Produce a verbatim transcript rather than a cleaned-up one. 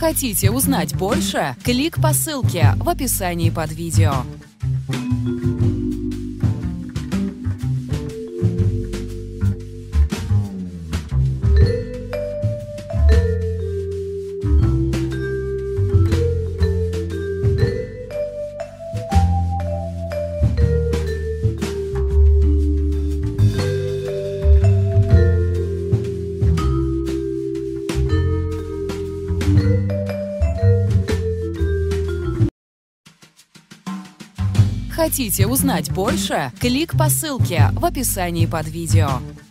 Хотите узнать больше? Клик по ссылке в описании под видео. Хотите узнать больше? Клик по ссылке в описании под видео.